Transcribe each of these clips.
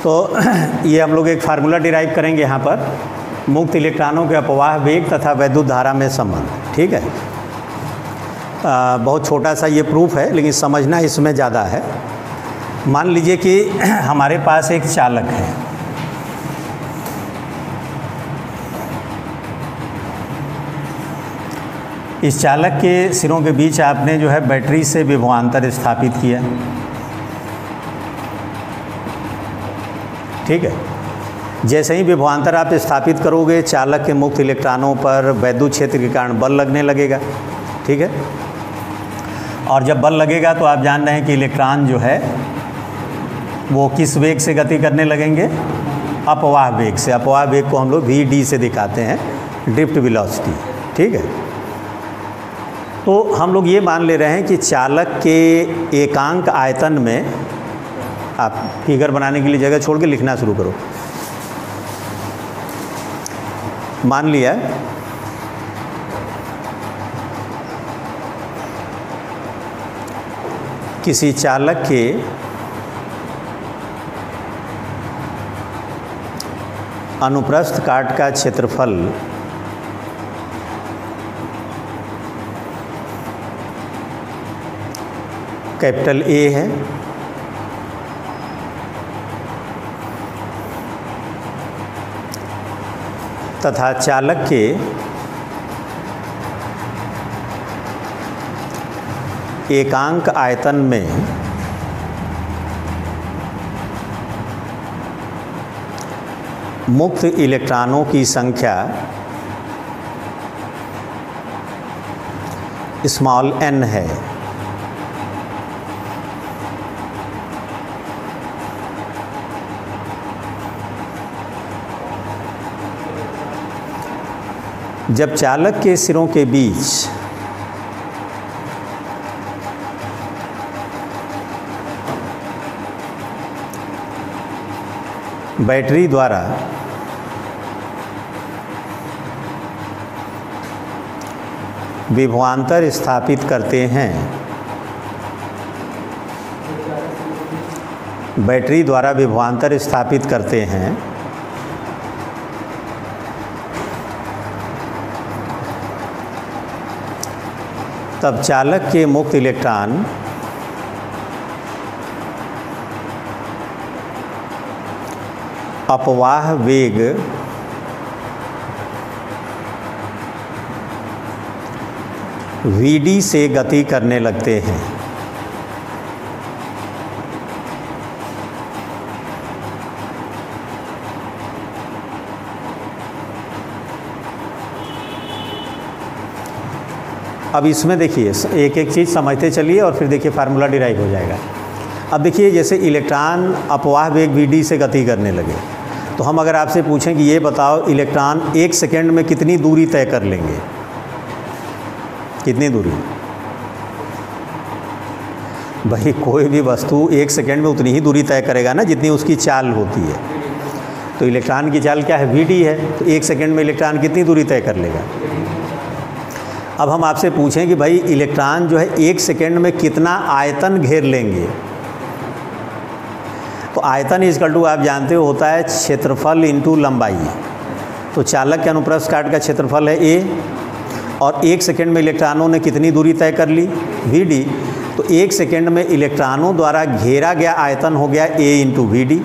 तो ये हम लोग एक फार्मूला डिराइव करेंगे यहाँ पर, मुक्त इलेक्ट्रॉनों के अपवाह वेग तथा वैद्युत धारा में संबंध। ठीक है, बहुत छोटा सा ये प्रूफ है, लेकिन समझना इसमें ज़्यादा है। मान लीजिए कि हमारे पास एक चालक है, इस चालक के सिरों के बीच आपने जो है बैटरी से विभवांतर स्थापित किया। ठीक है, जैसे ही विभवांतर आप स्थापित करोगे, चालक के मुक्त इलेक्ट्रॉनों पर वैद्युत क्षेत्र के कारण बल लगने लगेगा। ठीक है, और जब बल लगेगा तो आप जान रहे हैं कि इलेक्ट्रॉन जो है वो किस वेग से गति करने लगेंगे? अपवाह वेग से। अपवाह वेग को हम लोग vd से दिखाते हैं, ड्रिफ्ट वेलोसिटी। ठीक है, तो हम लोग ये मान ले रहे हैं कि चालक के एकांक आयतन में, आप फिगर बनाने के लिए जगह छोड़ के लिखना शुरू करो। मान लिया किसी चालक के अनुप्रस्थ काट का क्षेत्रफल कैपिटल A है तथा चालक के एकांक आयतन में मुक्त इलेक्ट्रॉनों की संख्या स्मॉल n है। जब चालक के सिरों के बीच बैटरी द्वारा विभवांतर स्थापित करते हैं, बैटरी द्वारा विभवांतर स्थापित करते हैं, तब चालक के मुक्त इलेक्ट्रॉन अपवाह वेग vd से गति करने लगते हैं। अब इसमें देखिए, एक एक चीज़ समझते चलिए और फिर देखिए फार्मूला डिराइव हो जाएगा। अब देखिए, जैसे इलेक्ट्रॉन अपवाह वेग vd से गति करने लगे, तो हम अगर आपसे पूछें कि ये बताओ इलेक्ट्रॉन 1 सेकेंड में कितनी दूरी तय कर लेंगे? कितनी दूरी? भाई कोई भी वस्तु 1 सेकेंड में उतनी ही दूरी तय करेगा ना जितनी उसकी चाल होती है। तो इलेक्ट्रॉन की चाल क्या है? vd है। तो 1 सेकेंड में इलेक्ट्रॉन कितनी दूरी तय कर लेगा? अब हम आपसे पूछें कि भाई इलेक्ट्रॉन जो है 1 सेकेंड में कितना आयतन घेर लेंगे? तो आयतन इक्वल टू आप जानते हो होता है क्षेत्रफल इंटू लंबाई। तो चालक के अनुप्रस्थ काट का क्षेत्रफल है a, और 1 सेकेंड में इलेक्ट्रॉनों ने कितनी दूरी तय कर ली? vd। तो 1 सेकेंड में इलेक्ट्रॉनों द्वारा घेरा गया आयतन हो गया a इंटू vd।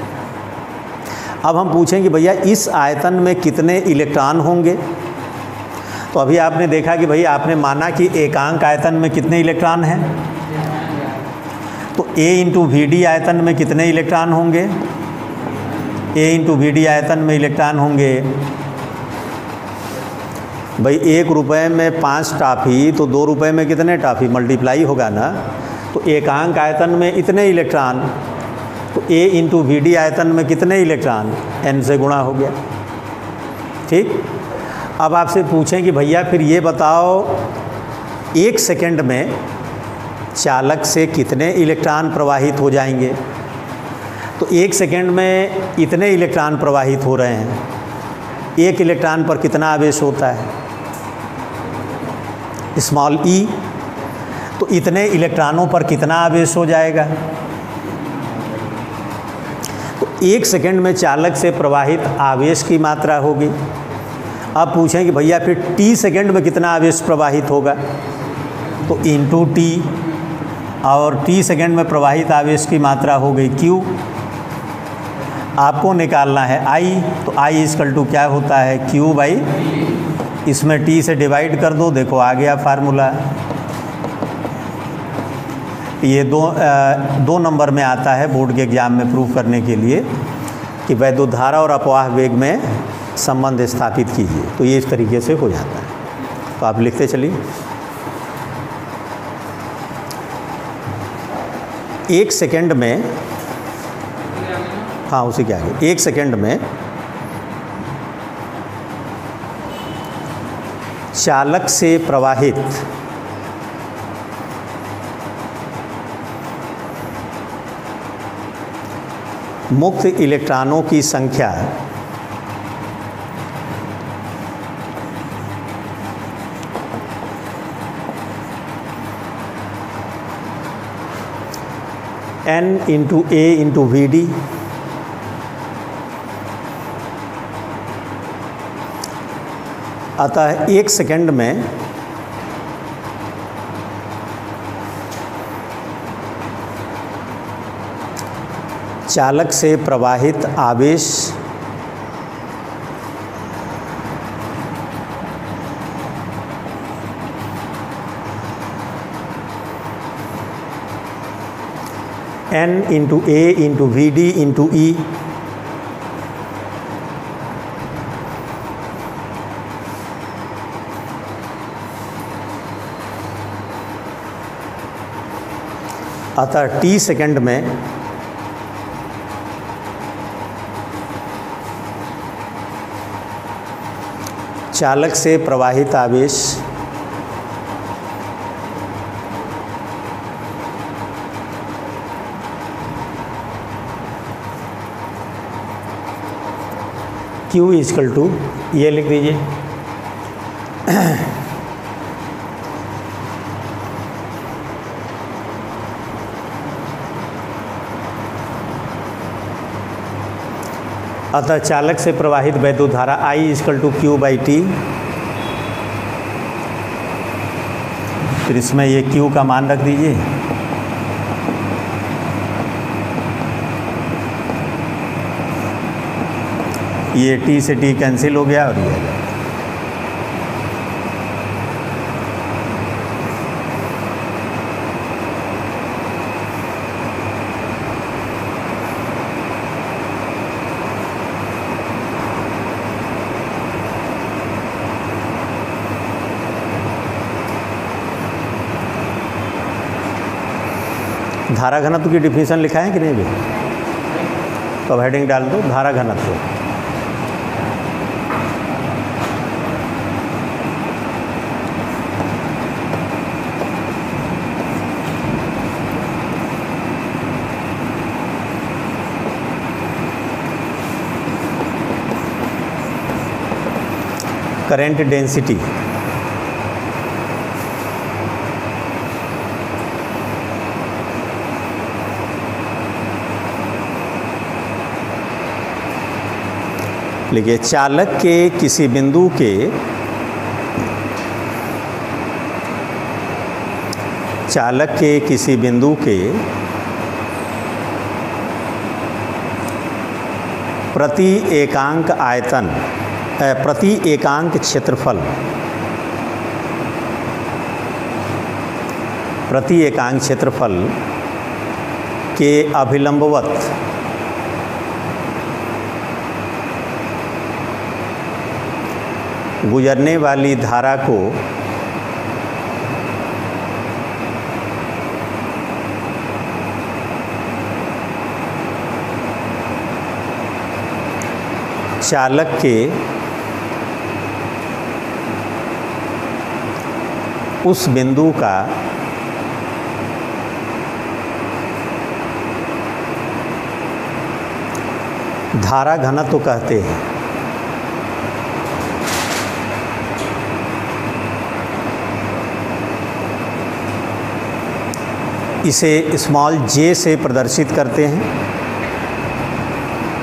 अब हम पूछें कि भैया इस आयतन में कितने इलेक्ट्रॉन होंगे? तो अभी आपने देखा कि भाई आपने माना कि एकांक आयतन में कितने इलेक्ट्रॉन हैं, तो a इंटू vd आयतन में कितने इलेक्ट्रॉन होंगे? a इंटू vd आयतन में इलेक्ट्रॉन होंगे भाई 1 रुपये में 5 टॉफ़ी, तो 2 रुपये में कितने टॉफ़ी? मल्टीप्लाई होगा ना। तो एकांक आयतन में इतने इलेक्ट्रॉन, तो a इंटू vd आयतन में कितने इलेक्ट्रॉन? n से गुणा हो गया। ठीक, अब आपसे पूछें कि भैया फिर ये बताओ 1 सेकेंड में चालक से कितने इलेक्ट्रॉन प्रवाहित हो जाएंगे? तो 1 सेकेंड में इतने इलेक्ट्रॉन प्रवाहित हो रहे हैं। 1 इलेक्ट्रॉन पर कितना आवेश होता है? Small e। तो इतने इलेक्ट्रॉनों पर कितना आवेश हो जाएगा? तो 1 सेकंड में चालक से प्रवाहित आवेश की मात्रा होगी। अब पूछें कि भैया फिर t सेकंड में कितना आवेश प्रवाहित होगा, तो इंटू t, और t सेकंड में प्रवाहित आवेश की मात्रा हो गई q। आपको निकालना है I, तो I इक्वल टू क्या होता है, q बाई, इसमें t से डिवाइड कर दो, देखो आ गया फार्मूला। ये दो नंबर में आता है बोर्ड के एग्जाम में प्रूव करने के लिए कि वैद्युत धारा और अपवाह वेग में संबंध स्थापित कीजिए, तो ये इस तरीके से हो जाता है। तो आप लिखते चलिए। 1 सेकंड में, हाँ उसी के आगे, 1 सेकंड में चालक से प्रवाहित मुक्त इलेक्ट्रॉनों की संख्या n into a into VD अतः 1 सेकंड में चालक से प्रवाहित आवेश n into a into VD into E अतः t सेकंड में चालक से प्रवाहित आवेश Q इक्वल टू, ये लिख दीजिए, अतः चालक से प्रवाहित वैद्युत धारा I equal to Q by T। फिर इसमें ये Q का मान रख दीजिए, ये T से T कैंसिल हो गया और ये आ गया। धारा घनत्व की डिफिनीशन लिखा है कि नहीं भी, तो अब हेडिंग डाल दो धारा घनत्व। करंट डेंसिटी, लिखिए चालक के किसी बिंदु के प्रति एकांक आयतन, प्रति एकांक क्षेत्रफल, के अभिलंबवत गुजरने वाली धारा को चालक के उस बिंदु का धारा घनत्व कहते हैं। इसे स्मॉल j से प्रदर्शित करते हैं।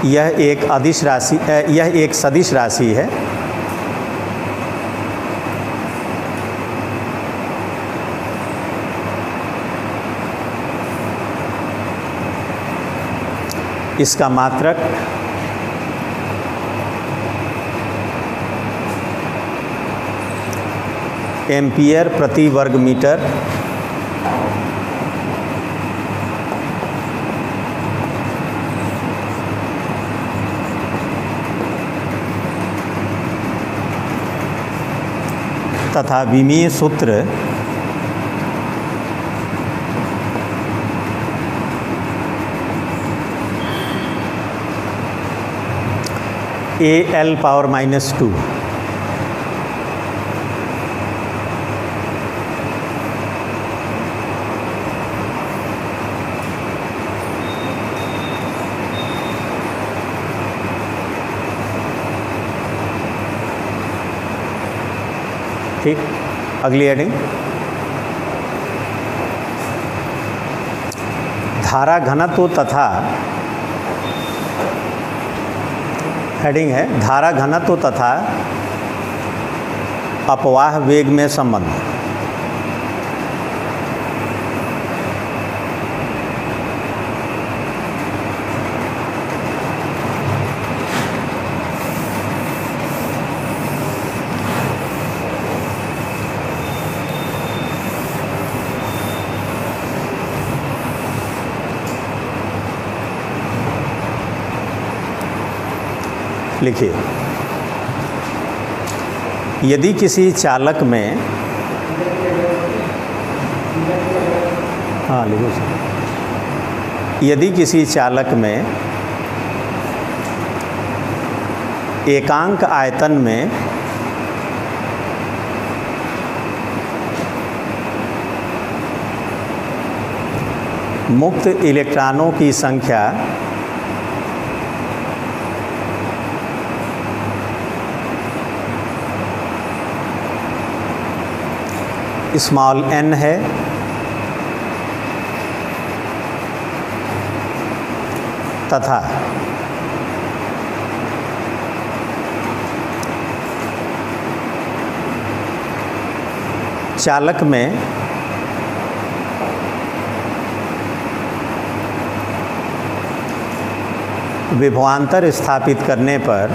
यह एक अदिश राशि यह एक सदिश राशि है। इसका मात्रक एम्पियर प्रति वर्ग मीटर तथा विमीय सूत्र AL⁻⁻²। ठीक, अगली हेडिंग धारा घनत्व तथा हेडिंग है धारा घनत्व तथा अपवाह वेग में संबंध। लिखिए, यदि किसी चालक में लिखो सर। यदि किसी चालक में एकांक आयतन में मुक्त इलेक्ट्रॉनों की संख्या स्मॉल n है तथा चालक में विभवांतर स्थापित करने पर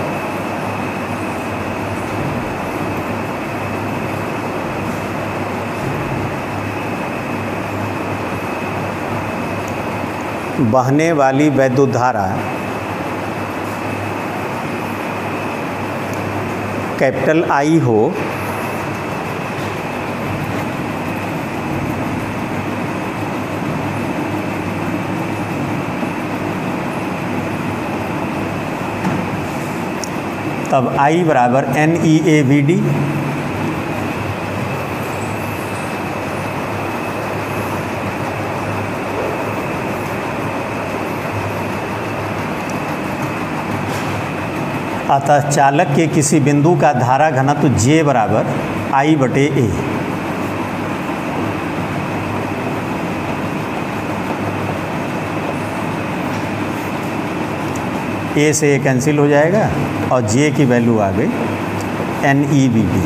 बहने वाली वैद्युत धारा कैपिटल I हो तब I बराबर NEAVD अतः चालक के किसी बिंदु का धारा घनत्व J बराबर I/A। A से A कैंसिल हो जाएगा और J की वैल्यू आ गई NEBD।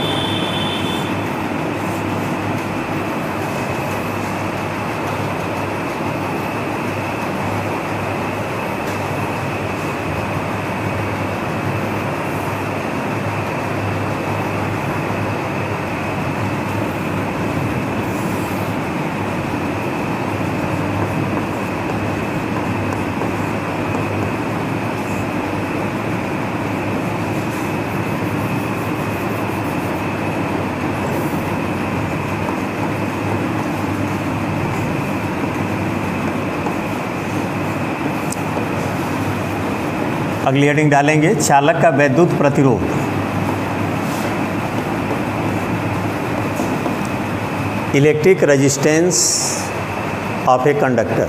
अगली हेडिंग डालेंगे चालक का वैद्युत प्रतिरोध। Electric resistance of a conductor.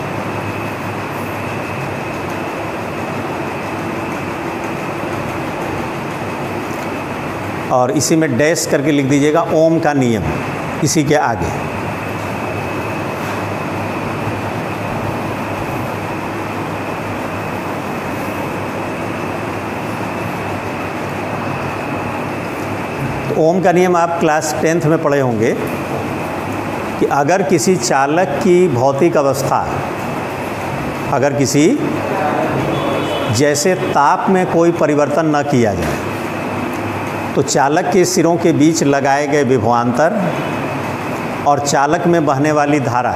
और इसी में डैश करके लिख दीजिएगा ओम का नियम इसी के आगे। ओम का नियम आप क्लास 10th में पढ़े होंगे कि अगर किसी चालक की भौतिक अवस्था, अगर किसी जैसे ताप में कोई परिवर्तन न किया जाए तो चालक के सिरों के बीच लगाए गए विभवांतर और चालक में बहने वाली धारा,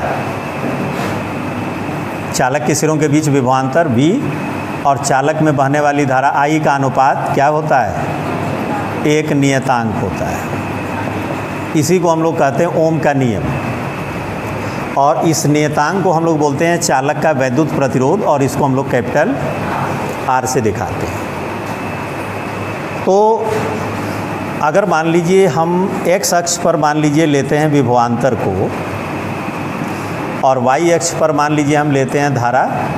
चालक के सिरों के बीच विभवांतर V और चालक में बहने वाली धारा I का अनुपात क्या होता है? एक नियतांक होता है। इसी को हम लोग कहते हैं ओम का नियम, और इस नियतांक को हम लोग बोलते हैं चालक का वैद्युत प्रतिरोध, और इसको हम लोग कैपिटल R से दिखाते हैं। तो अगर मान लीजिए हम x अक्ष पर मान लीजिए लेते हैं विभवांतर को, और y अक्ष पर मान लीजिए हम लेते हैं धारा,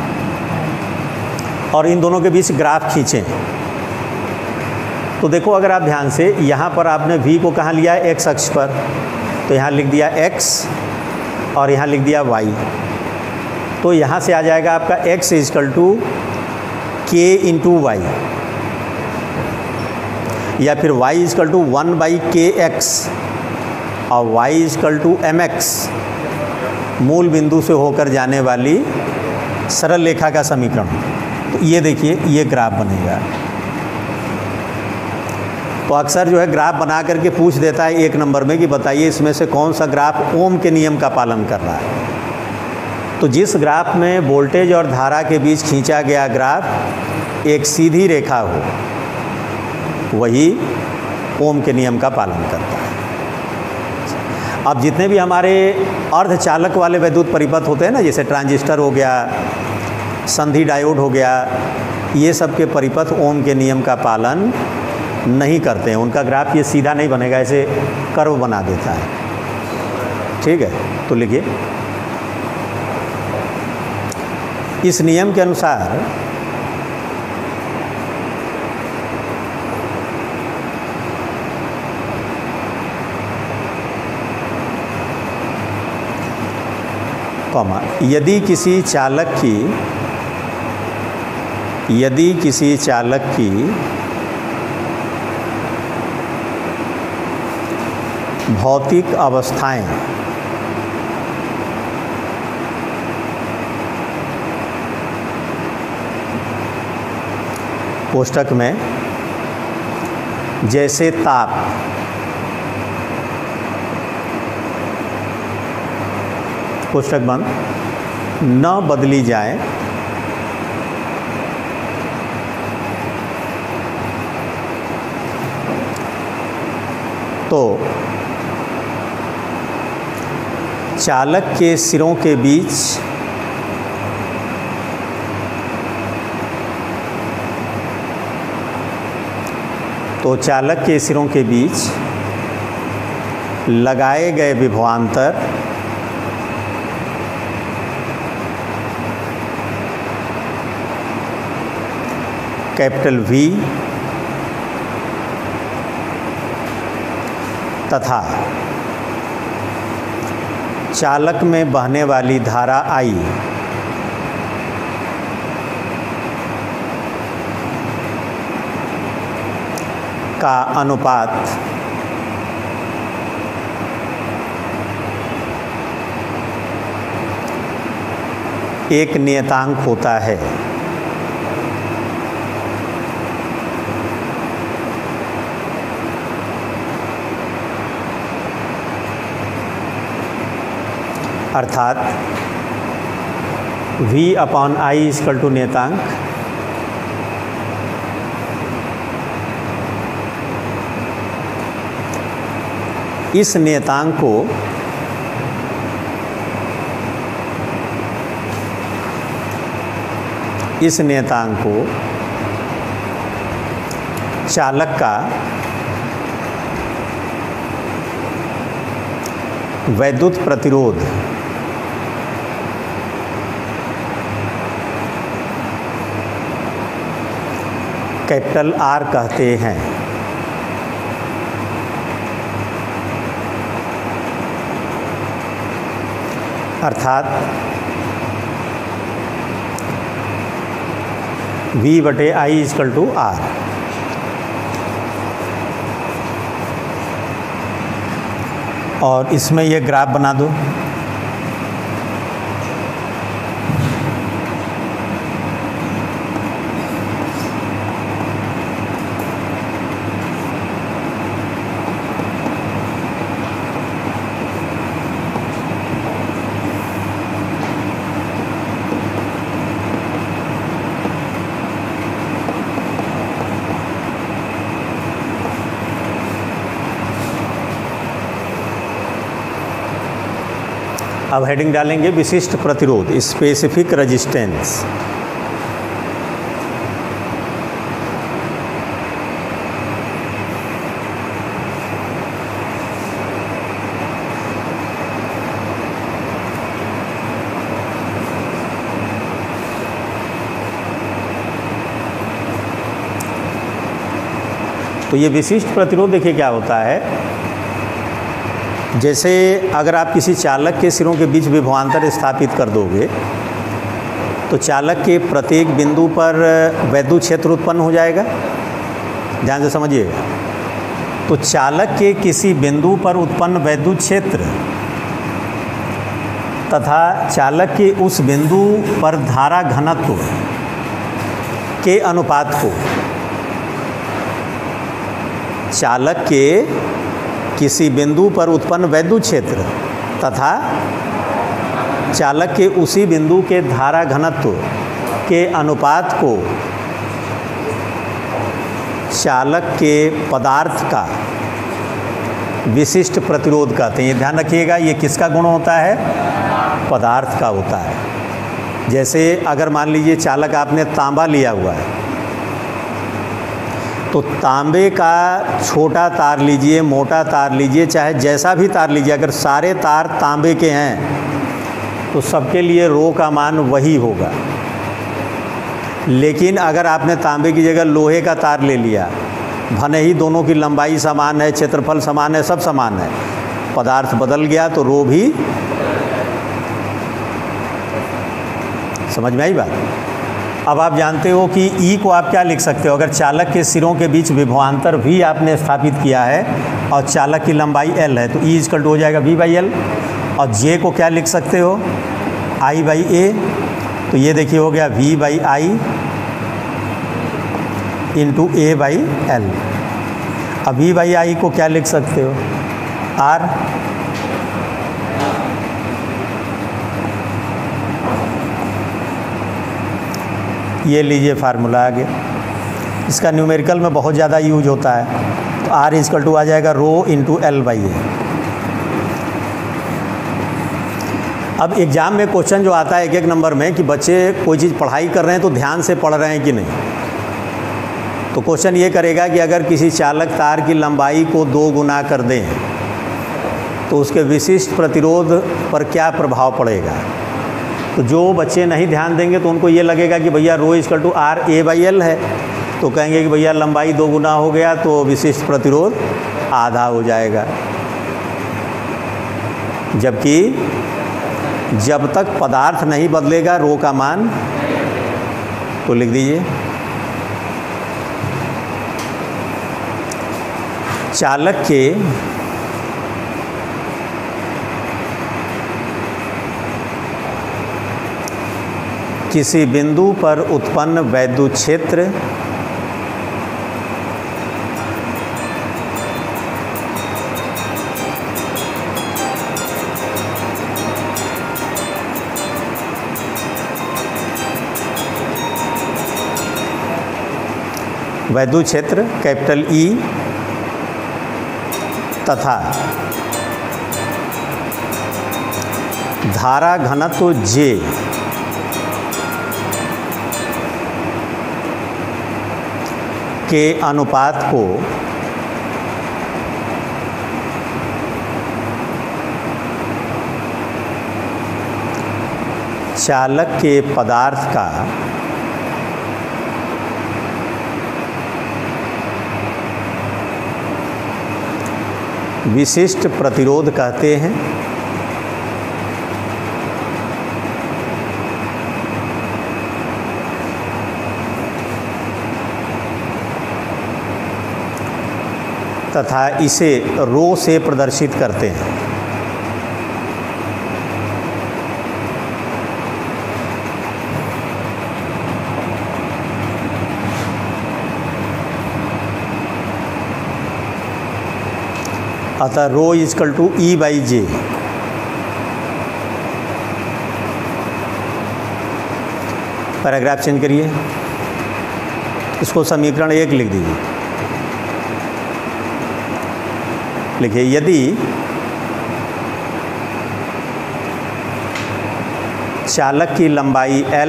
और इन दोनों के बीच ग्राफ खींचें, तो देखो अगर आप ध्यान से, यहाँ पर आपने v को कहाँ लिया है? x अक्ष पर, तो यहाँ लिख दिया x और यहाँ लिख दिया y। तो यहाँ से आ जाएगा आपका x = k × y, या फिर y = 1/kx और y = mx, मूल बिंदु से होकर जाने वाली सरल रेखा का समीकरण। तो ये देखिए, ये ग्राफ बनेगा। तो अक्सर जो है ग्राफ बना करके पूछ देता है 1 नंबर में कि बताइए इसमें से कौन सा ग्राफ ओम के नियम का पालन कर रहा है। तो जिस ग्राफ में वोल्टेज और धारा के बीच खींचा गया ग्राफ एक सीधी रेखा हो, वही ओम के नियम का पालन करता है। अब जितने भी हमारे अर्धचालक वाले वैद्युत परिपथ होते हैं ना, जैसे ट्रांजिस्टर हो गया, संधि डायोड हो गया, ये सब के परिपथ ओम के नियम का पालन नहीं करते हैं। उनका ग्राफ ये सीधा नहीं बनेगा, ऐसे कर्व बना देता है। ठीक है, तो लिखिए, इस नियम के अनुसार यदि किसी चालक की भौतिक अवस्थाएं कोष्ठक में जैसे ताप, कोष्ठक बंद, न बदली जाए तो चालक के सिरों के बीच लगाए गए विभवांतर कैपिटल V तथा चालक में बहने वाली धारा I का अनुपात एक नियतांक होता है। अर्थात V/I = नियतांक इस नियतांक को चालक का वैद्युत प्रतिरोध कैपिटल R कहते हैं। अर्थात V/I = R। और इसमें ये ग्राफ बना दो। अब हेडिंग डालेंगे विशिष्ट प्रतिरोध, स्पेसिफिक रेजिस्टेंस। तो ये विशिष्ट प्रतिरोध देखिए क्या होता है। जैसे अगर आप किसी चालक के सिरों के बीच विभवांतर स्थापित कर दोगे तो चालक के प्रत्येक बिंदु पर वैद्युत क्षेत्र उत्पन्न हो जाएगा। ध्यान से समझिएगा। तो चालक के किसी बिंदु पर उत्पन्न वैद्युत क्षेत्र तथा चालक के उस बिंदु पर धारा घनत्व के अनुपात को चालक के किसी बिंदु पर उत्पन्न वैद्युत क्षेत्र तथा चालक के उसी बिंदु के धारा घनत्व के अनुपात को चालक के पदार्थ का विशिष्ट प्रतिरोध कहते हैं। ये ध्यान रखिएगा, ये किसका गुण होता है? पदार्थ का होता है। जैसे अगर मान लीजिए चालक आपने तांबा लिया हुआ है तो तांबे का छोटा तार लीजिए, मोटा तार लीजिए, चाहे जैसा भी तार लीजिए, अगर सारे तार तांबे के हैं तो सबके लिए रो का मान वही होगा। लेकिन अगर आपने तांबे की जगह लोहे का तार ले लिया, भले ही दोनों की लंबाई समान है, क्षेत्रफल समान है, सब समान है, पदार्थ बदल गया तो रो भी। समझ में आई बात? अब आप जानते हो कि E को आप क्या लिख सकते हो? अगर चालक के सिरों के बीच विभवांतर भी आपने स्थापित किया है और चालक की लंबाई L है तो E इक्वल टू हो जाएगा V/L। और J को क्या लिख सकते हो? I/A। तो ये देखिए हो गया V/I इंटू A/L। अब V/I को क्या लिख सकते हो? R। ये लीजिए फार्मूला आ गया। इसका न्यूमेरिकल में बहुत ज़्यादा यूज होता है। तो R इक्वल टू आ जाएगा रो इंटू L/A। अब एग्ज़ाम में क्वेश्चन जो आता है एक एक नंबर में कि बच्चे कोई चीज़ पढ़ाई कर रहे हैं तो ध्यान से पढ़ रहे हैं कि नहीं। तो क्वेश्चन ये करेगा कि अगर किसी चालक तार की लंबाई को 2 गुना कर दें तो उसके विशिष्ट प्रतिरोध पर क्या प्रभाव पड़ेगा। तो जो बच्चे नहीं ध्यान देंगे तो उनको ये लगेगा कि भैया रो इक्वल टू RA/L है, तो कहेंगे कि भैया लंबाई 2 गुना हो गया तो विशिष्ट प्रतिरोध आधा हो जाएगा। जबकि जब तक पदार्थ नहीं बदलेगा रो का मान, तो लिख दीजिए चालक के किसी बिंदु पर उत्पन्न वैद्युत क्षेत्र वैद्युत क्षेत्र कैपिटल E तथा धारा घनत्व J के अनुपात को चालक के पदार्थ का विशिष्ट प्रतिरोध कहते हैं। तथा इसे रो से प्रदर्शित करते हैं। अतः rho equal to E by J. Paragraph change करिए, इसको समीकरण 1 लिख दीजिए। लिखिए यदि चालक की लंबाई L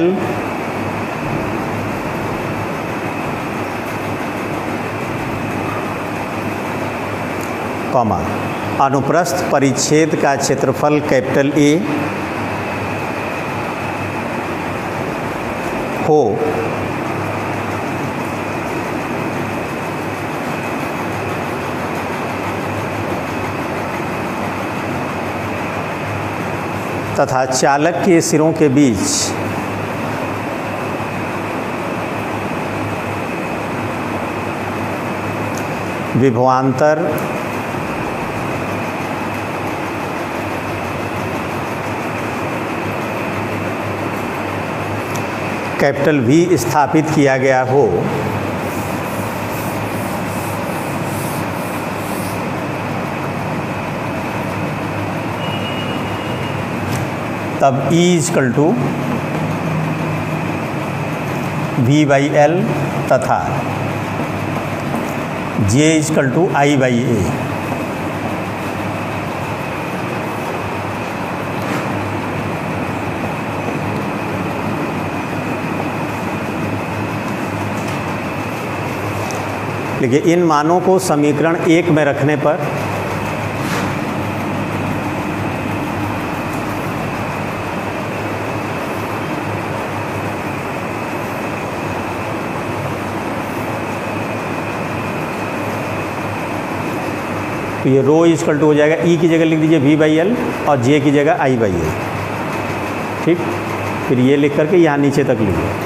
कॉमा अनुप्रस्थ परिच्छेद का क्षेत्रफल कैपिटल A हो तथा चालक के सिरों के बीच विभवांतर कैपिटल V स्थापित किया गया हो तब E equal to V by L तथा J equal to I by A। देखिए इन मानों को समीकरण 1 में रखने पर तो ये रो इजकल टू हो जाएगा, ई की जगह लिख दीजिए V बाई L और J की जगह I बाई A। ठीक, फिर ये लिख करके यहाँ नीचे तक लिखिए।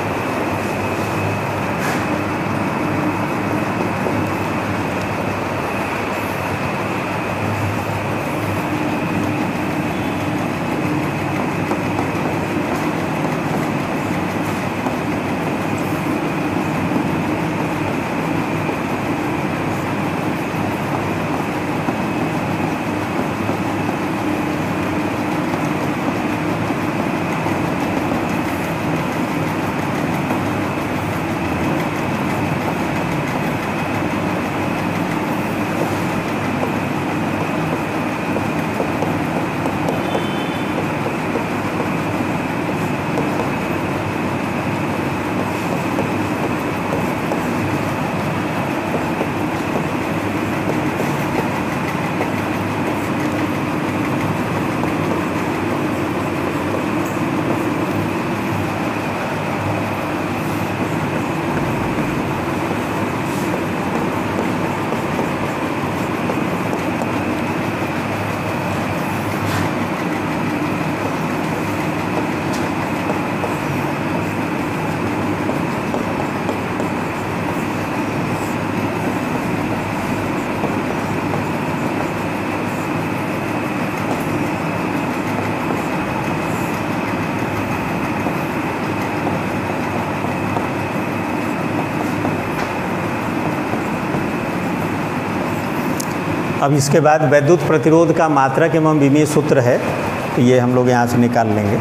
अब इसके बाद वैद्युत प्रतिरोध का मात्रक एवं विमीय सूत्र है, तो ये हम लोग यहाँ से निकाल लेंगे।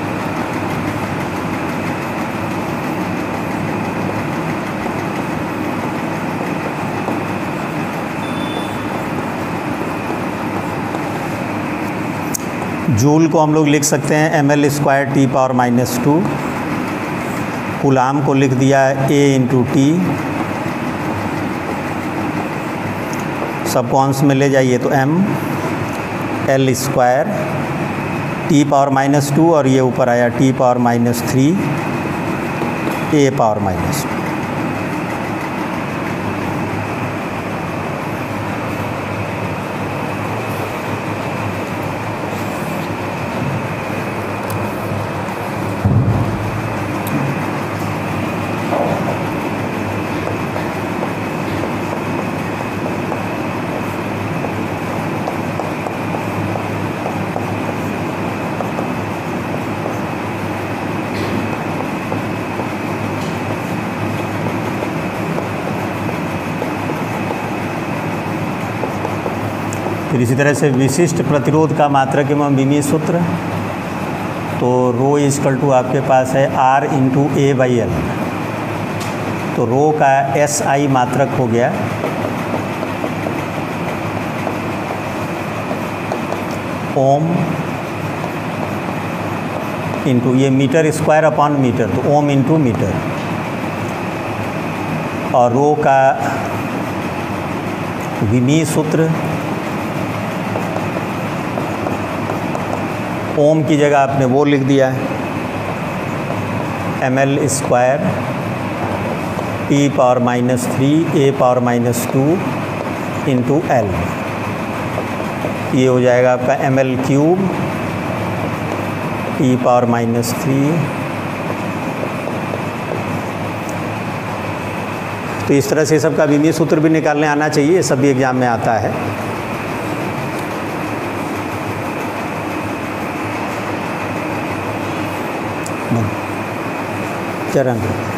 जूल को हम लोग लिख सकते हैं ml square T power -2। Coulomb को लिख दिया A इंटू टी। सबको अंश में ले जाइए तो m L square T power -2 और ये ऊपर आया टी पावर -3 A पावर -2। फिर इसी तरह से विशिष्ट प्रतिरोध का मात्रक एवं विमीय सूत्र, तो रो इजकल टू आपके पास है R इंटू A/L। तो रो का SI मात्रक हो गया ओम इंटू ये मीटर स्क्वायर अपॉन मीटर, तो ओम इंटू मीटर, और रो का विमीय सूत्र ओम की जगह आपने वो लिख दिया है ml square T⁻³ A⁻² into L। ये हो जाएगा आपका ml³ T⁻³ तो इस तरह से सबका विमीय सूत्र भी निकालने आना चाहिए, ये सब भी एग्जाम में आता है। चरण